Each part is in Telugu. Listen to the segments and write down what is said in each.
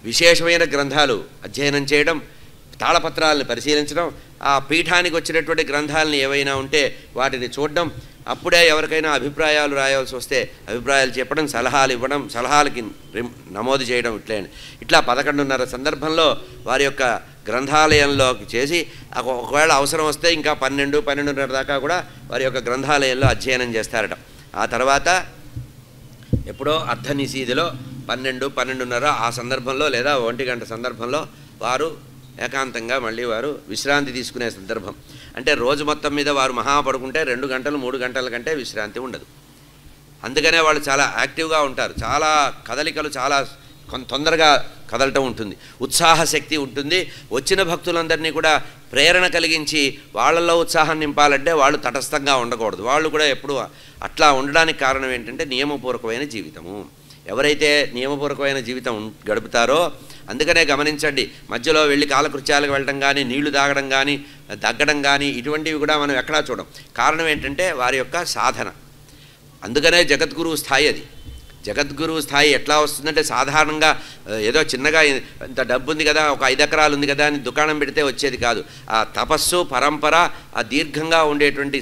విశేషమైన గ్రంథాలు అధ్యయనం చేయడం, తాళపత్రాలను పరిశీలించడం, ఆ పీఠానికి వచ్చినటువంటి గ్రంథాలను ఏవైనా ఉంటే వాటిని చూడడం, అప్పుడే ఎవరికైనా అభిప్రాయాలు రాయాల్సి వస్తే అభిప్రాయాలు చెప్పడం, సలహాలు ఇవ్వడం, సలహాలకి నమోదు చేయడం. ఇట్లా 11:30 సందర్భంలో వారి యొక్క గ్రంథాలయంలోకి చేసి ఒకవేళ అవసరం వస్తే ఇంకా 12, 12:30 దాకా కూడా వారి యొక్క గ్రంథాలయంలో అధ్యయనం చేస్తారట. ఆ తర్వాత ఎప్పుడో అర్ధనిశీదిలో 12, 12:30 ఆ సందర్భంలో లేదా 1 గంట సందర్భంలో వారు ఏకాంతంగా మళ్ళీ వారు విశ్రాంతి తీసుకునే సందర్భం. అంటే రోజు మొత్తం మీద వారు మహా పడుకుంటే 2 గంటలు 3 గంటల కంటే విశ్రాంతి ఉండదు. అందుకనే వాళ్ళు చాలా యాక్టివ్గా ఉంటారు. చాలా కదలికలు చాలా తొందరగా కదలటం ఉంటుంది, ఉత్సాహ శక్తి ఉంటుంది. వచ్చిన భక్తులందరినీ కూడా ప్రేరణ కలిగించి వాళ్ళల్లో ఉత్సాహం నింపాలంటే వాళ్ళు తటస్థంగా ఉండకూడదు. వాళ్ళు కూడా ఎప్పుడు అట్లా ఉండడానికి కారణం ఏంటంటే నియమపూర్వకమైన జీవితము. ఎవరైతే నియమపూర్వకమైన జీవితం గడుపుతారో, అందుకనే గమనించండి, మధ్యలో వెళ్ళి కాలకృత్యాలకు వెళ్ళడం కానీ, నీళ్లు తాగడం కానీ, దగ్గడం కానీ ఇటువంటివి కూడా మనం ఎక్కడా చూడం. కారణం ఏంటంటే వారి యొక్క సాధన. అందుకనే జగద్గురువు స్థాయి అది. జగద్గురువు స్థాయి ఎట్లా వస్తుందంటే సాధారణంగా ఏదో చిన్నగా ఇంత డబ్బు ఉంది కదా, ఒక 5 ఎకరాలు ఉంది కదా అని దుకాణం పెడితే వచ్చేది కాదు. ఆ తపస్సు పరంపర, ఆ దీర్ఘంగా ఉండేటువంటి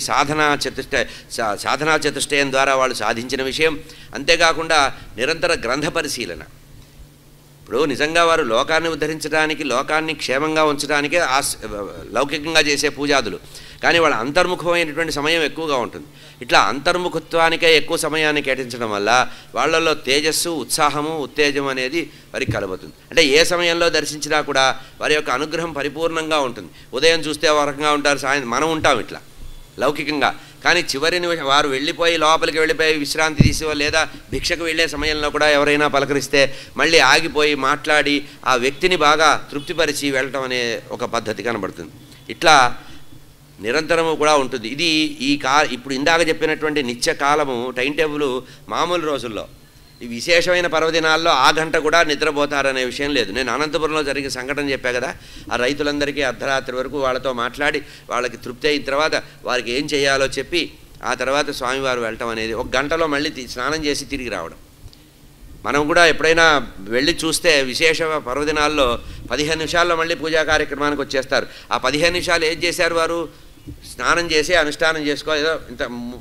సాధనా చతుష్టయం ద్వారా వాళ్ళు సాధించిన విషయం. అంతేకాకుండా నిరంతర గ్రంథ పరిశీలన. ఇప్పుడు నిజంగా వారు లోకాన్ని ఉద్ధరించడానికి, లోకాన్ని క్షేమంగా ఉంచడానికే లౌకికంగా చేసే పూజాదులు, కానీ వాళ్ళ అంతర్ముఖమైనటువంటి సమయం ఎక్కువగా ఉంటుంది. ఇట్లా అంతర్ముఖత్వానికే ఎక్కువ సమయాన్ని కేటాయించడం వల్ల వాళ్ళల్లో తేజస్సు, ఉత్సాహము, ఉత్తేజం అనేది వారికి కలుగుతుంది. అంటే ఏ సమయంలో దర్శించినా కూడా వారి యొక్క అనుగ్రహం పరిపూర్ణంగా ఉంటుంది. ఉదయం చూస్తే ఒక రకంగా ఉంటారు, సాయంత్రం మనం ఉంటాం ఇట్లా లౌకికంగా. కానీ చివరిని వారు వెళ్ళిపోయి లోపలికి వెళ్ళిపోయి విశ్రాంతి తీసి లేదా భిక్షకు వెళ్ళే సమయంలో కూడా ఎవరైనా పలకరిస్తే మళ్ళీ ఆగిపోయి మాట్లాడి ఆ వ్యక్తిని బాగా తృప్తిపరిచి వెళ్ళటం అనే ఒక పద్ధతి కనబడుతుంది. ఇట్లా నిరంతరము కూడా ఉంటుంది. ఇది ఇప్పుడు ఇందాక చెప్పినటువంటి నిత్యకాలము టైం టేబుల్ మామూలు రోజుల్లో, ఈ విశేషమైన పర్వదినాల్లో ఆ గంట కూడా నిద్రపోతారనే విషయం లేదు. నేను అనంతపురంలో జరిగిన సంఘటన చెప్పా కదా, ఆ రైతులందరికీ అర్ధరాత్రి వరకు వాళ్ళతో మాట్లాడి వాళ్ళకి తృప్తి అయిన తర్వాత వారికి ఏం చేయాలో చెప్పి ఆ తర్వాత స్వామివారు వెళ్ళటం అనేది 1 గంటలో మళ్ళీ స్నానం చేసి తిరిగి రావడం. మనం కూడా ఎప్పుడైనా వెళ్ళి చూస్తే విశేష పర్వదినాల్లో 15 నిమిషాల్లో మళ్ళీ పూజా కార్యక్రమానికి వచ్చేస్తారు. ఆ 15 నిమిషాలు ఏం చేశారు వారు? స్నానం చేసి అనుష్ఠానం చేసుకో, ఏదో ఇంత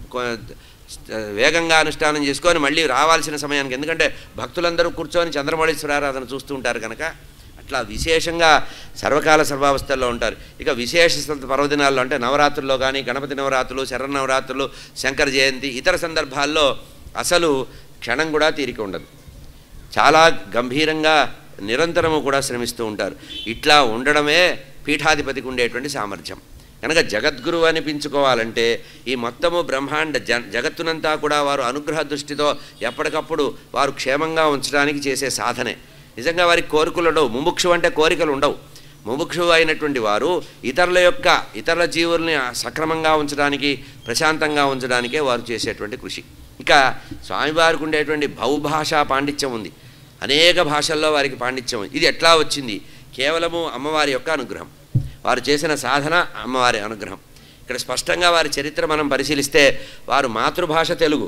వేగంగా అనుష్ఠానం చేసుకొని మళ్ళీ రావాల్సిన సమయానికి, ఎందుకంటే భక్తులందరూ కూర్చొని చంద్రమౌళీశ్వర ఆరాధన చూస్తూ ఉంటారు కనుక అట్లా విశేషంగా సర్వకాల సర్వావస్థల్లో ఉంటారు. ఇక విశేష పర్వదినాల్లో అంటే నవరాత్రుల్లో కానీ, గణపతి నవరాత్రులు, శరన్నవరాత్రులు, శంకర జయంతి, ఇతర సందర్భాల్లో అసలు క్షణం కూడా తీరిక ఉండదు. చాలా గంభీరంగా నిరంతరము కూడా శ్రమిస్తూ ఉంటారు. ఇట్లా ఉండడమే పీఠాధిపతికి ఉండేటువంటి సామర్థ్యం. కనుక జగద్గురువు అనిపించుకోవాలంటే ఈ మొత్తము బ్రహ్మాండ జగత్తునంతా కూడా వారు అనుగ్రహ దృష్టితో ఎప్పటికప్పుడు వారు క్షేమంగా ఉంచడానికి చేసే సాధనే. నిజంగా వారికి కోరికలు ఉండవు. ముముక్షు అంటే కోరికలు ఉండవు. ముముక్షు అయినటువంటి వారు ఇతరుల జీవుల్ని సక్రమంగా ఉంచడానికి, ప్రశాంతంగా ఉంచడానికే వారు చేసేటువంటి కృషి. ఇక స్వామివారికి ఉండేటువంటి బహుభాషా పాండిత్యం ఉంది. అనేక భాషల్లో వారికి పాండిత్యం ఉంది. ఇది ఎట్లా వచ్చింది? కేవలము అమ్మవారి యొక్క అనుగ్రహం, వారు చేసిన సాధన అమ్మవారి అనుగ్రహం. ఇక్కడ స్పష్టంగా వారి చరిత్ర మనం పరిశీలిస్తే వారు మాతృభాష తెలుగు,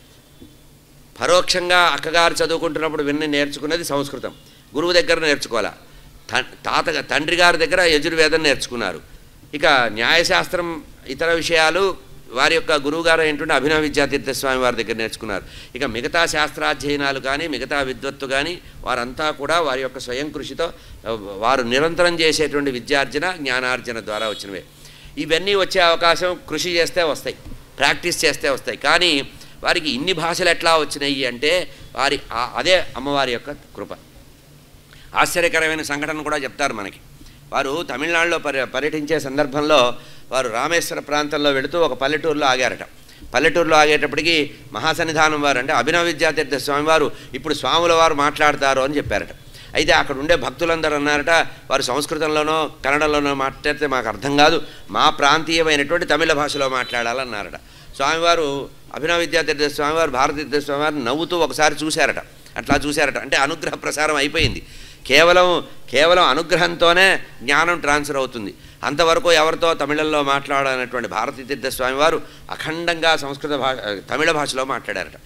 పరోక్షంగా అక్కగారు చదువుకుంటున్నప్పుడు నేర్చుకున్నది సంస్కృతం, గురువు దగ్గర నేర్చుకోవాలా. తండ్రి గారి దగ్గర యజుర్వేదం నేర్చుకున్నారు. ఇక న్యాయశాస్త్రం, ఇతర విషయాలు వారి యొక్క గురువుగారు ఏంటంటే అభినవ విద్యాతీర్థస్వామి వారి దగ్గర నేర్చుకున్నారు. ఇక మిగతా శాస్త్రాధ్యయనాలు కానీ, మిగతా విద్వత్తు కానీ వారంతా కూడా వారి యొక్క స్వయం కృషితో వారు నిరంతరం చేసేటువంటి విద్యార్జన, జ్ఞానార్జన ద్వారా వచ్చినవే. ఇవన్నీ వచ్చే అవకాశం కృషి చేస్తే వస్తాయి, ప్రాక్టీస్ చేస్తే వస్తాయి. కానీ వారికి ఇన్ని భాషలు ఎట్లా వచ్చినాయి అంటే అదే అమ్మవారి యొక్క కృప. ఆశ్చర్యకరమైన సంఘటన కూడా చెప్తారు మనకి. వారు తమిళనాడులో పర్యటించే సందర్భంలో వారు రామేశ్వర ప్రాంతంలో వెళుతూ ఒక పల్లెటూరులో ఆగారట. పల్లెటూరులో ఆగేటప్పటికి మహాసన్నిధానం వారు అంటే అభినవ విద్యాతీర్థ స్వామివారు ఇప్పుడు స్వాముల వారు మాట్లాడతారు అని చెప్పారట. అయితే అక్కడ ఉండే భక్తులందరూ అన్నారట, వారు సంస్కృతంలోనో కన్నడంలోనో మాట్లాడితే మాకు అర్థం కాదు, మా ప్రాంతీయమైనటువంటి తమిళ భాషలో మాట్లాడాలన్నారట. స్వామివారు అభినవ విద్యాతీర్థ స్వామివారు, భారతీర్థ స్వామివారు నవ్వుతూ ఒకసారి చూశారట. అట్లా చూశారట అంటే అనుగ్రహ ప్రసారం అయిపోయింది. కేవలం అనుగ్రహంతోనే జ్ఞానం ట్రాన్స్ఫర్ అవుతుంది. అంతవరకు ఎవరితో తమిళంలో మాట్లాడాలన్నటువంటి భారతీతీర్థ స్వామివారు అఖండంగా తమిళ భాషలో మాట్లాడారట.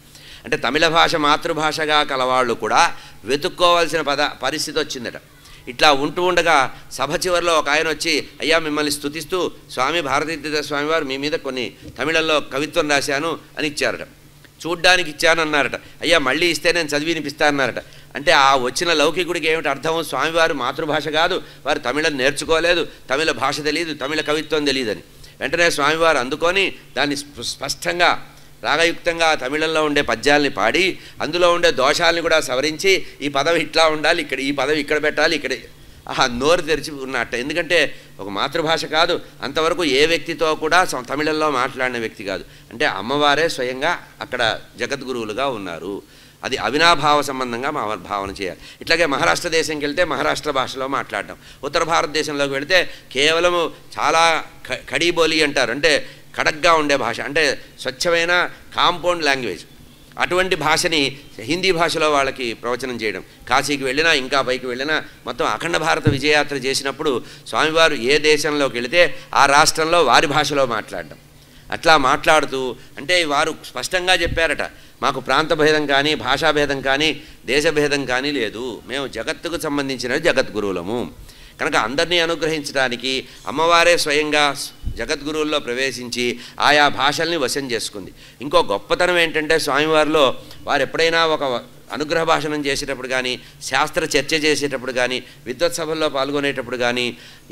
అంటే తమిళ భాష మాతృభాషగా కలవాళ్ళు కూడా వెతుక్కోవాల్సిన పరిస్థితి వచ్చిందట. ఇట్లా ఉంటూ ఉండగా సభ చివరిలో ఒక ఆయన వచ్చి, అయ్యా మిమ్మల్ని స్తుతిస్తూ స్వామి భారతీతీర్థ స్వామివారు మీ మీద కొన్ని తమిళంలో కవిత్వం రాశాను అని ఇచ్చారట. చూడ్డానికి ఇచ్చానన్నారట. అయ్యా మళ్ళీ ఇస్తే నేను చదివి వినిపిస్తానన్నారట. అంటే ఆ వచ్చిన లౌకికుడికి ఏమిటి అర్థం? స్వామివారు మాతృభాష కాదు, వారు తమిళం నేర్చుకోలేదు, తమిళ భాష తెలియదు, తమిళ కవిత్వం తెలియదని. వెంటనే స్వామివారు అందుకొని దాన్ని స్పష్టంగా రాగయుక్తంగా తమిళంలో ఉండే పద్యాల్ని పాడి అందులో ఉండే దోషాలని కూడా సవరించి ఈ పదవి ఇట్లా ఉండాలి, ఇక్కడ ఈ పదవి ఇక్కడ పెట్టాలి, ఇక్కడ నోరు తెరిచి ఉన్నట్ట. ఎందుకంటే ఒక మాతృభాష కాదు, అంతవరకు ఏ వ్యక్తితో కూడా తమిళంలో మాట్లాడిన వ్యక్తి కాదు. అంటే అమ్మవారే స్వయంగా అక్కడ జగద్గురువులుగా ఉన్నారు. అది అవినాభావ సంబంధంగా భావన చేయాలి. ఇట్లాగే మహారాష్ట్ర దేశంకి వెళ్తే మహారాష్ట్ర భాషలో మాట్లాడటం, ఉత్తర భారతదేశంలోకి వెళితే కేవలము చాలా కడీబోలి అంటారు, అంటే కడగ్గా ఉండే భాష, అంటే స్వచ్ఛమైన కాంపౌండ్ లాంగ్వేజ్. అటువంటి భాషని హిందీ భాషలో వాళ్ళకి ప్రవచనం చేయడం. కాశీకి వెళ్ళినా ఇంకా పైకి వెళ్ళినా మొత్తం అఖండ భారత విజయయాత్ర చేసినప్పుడు స్వామివారు ఏ దేశంలోకి వెళితే ఆ రాష్ట్రంలో వారి భాషలో మాట్లాడడం. అట్లా మాట్లాడుతూ అంటే వారు స్పష్టంగా చెప్పారట, మాకు ప్రాంత భేదం కానీ భాషాభేదం కానీ దేశభేదం కానీ లేదు, మేము జగత్తుకు సంబంధించిన జగద్గురువులము. కనుక అందరినీ అనుగ్రహించడానికి అమ్మవారే స్వయంగా జగద్గురువుల్లో ప్రవేశించి ఆయా భాషల్ని వశం చేసుకుంది. ఇంకో గొప్పతనం ఏంటంటే స్వామివారిలో వారు ఎప్పుడైనా ఒక అనుగ్రహ భాషణం చేసేటప్పుడు కానీ, శాస్త్ర చర్చ చేసేటప్పుడు కానీ, విద్వత్ సభల్లో పాల్గొనేటప్పుడు కానీ,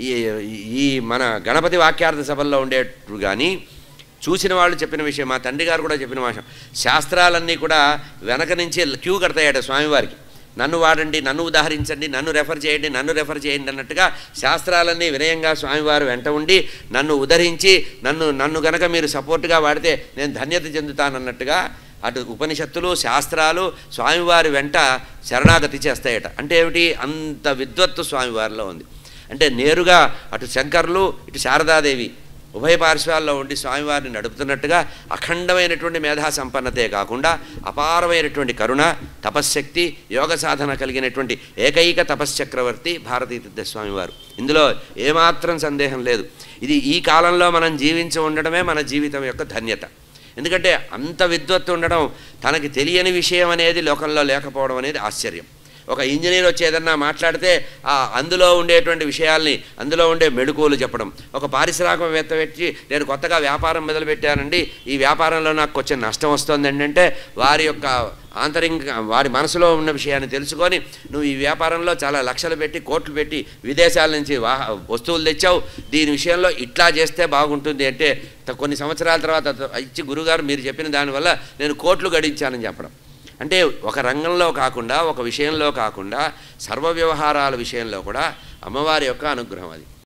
ఈ మన గణపతి వాక్యార్థ సభల్లో ఉండేటప్పుడు కానీ చూసిన వాళ్ళు చెప్పిన విషయం, మా తండ్రి గారు కూడా చెప్పిన విషయం, శాస్త్రాలన్నీ కూడా వెనక నుంచి క్యూ కడతాయట స్వామివారికి. నన్ను వాడండి, నన్ను ఉదాహరించండి, నన్ను రెఫర్ చేయండి, నన్ను రెఫర్ చేయండి అన్నట్టుగా శాస్త్రాలన్నీ వినయంగా స్వామివారు వెంట ఉండి నన్ను ఉదరించి నన్ను గనక మీరు సపోర్ట్గా వాడితే నేను ధన్యత చెందుతానన్నట్టుగా అటు ఉపనిషత్తులు శాస్త్రాలు స్వామివారి వెంట శరణాగతి చేస్తాయట. అంటే ఏమిటి? అంత విద్వత్తు స్వామివారిలో ఉంది. అంటే నేరుగా అటు శంకరులు ఇటు శారదాదేవి ఉభయ పార్శ్వాల్లో ఉండి స్వామివారిని నడుపుతున్నట్టుగా అఖండమైనటువంటి మేధా సంపన్నతే కాకుండా అపారమైనటువంటి కరుణ, తపశ్శక్తి, యోగ సాధన కలిగినటువంటి ఏకైక తపశ్చక్రవర్తి భారతీతీర్థ స్వామివారు. ఇందులో ఏమాత్రం సందేహం లేదు. ఇది ఈ కాలంలో మనం జీవించి ఉండడమే మన జీవితం యొక్క ధన్యత. ఎందుకంటే అంత విద్వత్తు ఉండడం, తనకి తెలియని విషయం అనేది లోకంలో లేకపోవడం అనేది ఆశ్చర్యం. ఒక ఇంజనీర్ వచ్చి ఏదన్నా మాట్లాడితే అందులో ఉండేటువంటి విషయాల్ని, అందులో ఉండే మెళకువలు చెప్పడం. ఒక పారిశ్రామికవేత్త వచ్చి నేను కొత్తగా వ్యాపారం మొదలుపెట్టానండి, ఈ వ్యాపారంలో నాకు కొంచెం నష్టం వస్తుంది అంటే వారి యొక్క వారి మనసులో ఉన్న విషయాన్ని తెలుసుకొని, నువ్వు ఈ వ్యాపారంలో చాలా లక్షలు పెట్టి కోట్లు పెట్టి విదేశాల నుంచి వస్తువులు తెచ్చావు, దీని విషయంలో ఇట్లా చేస్తే బాగుంటుంది అంటే కొన్ని సంవత్సరాల తర్వాత ఇచ్చి గురుగారు మీరు చెప్పిన దానివల్ల నేను కోట్లు గడించానని చెప్పడం. అంటే ఒక రంగంలో కాకుండా, ఒక విషయంలో కాకుండా సర్వ వ్యవహారాల విషయంలో కూడా అమ్మవారి యొక్క అనుగ్రహం అది.